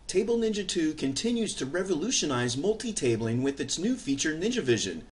Table Ninja 2 continues to revolutionize multi-tabling with its new feature NinjaVision.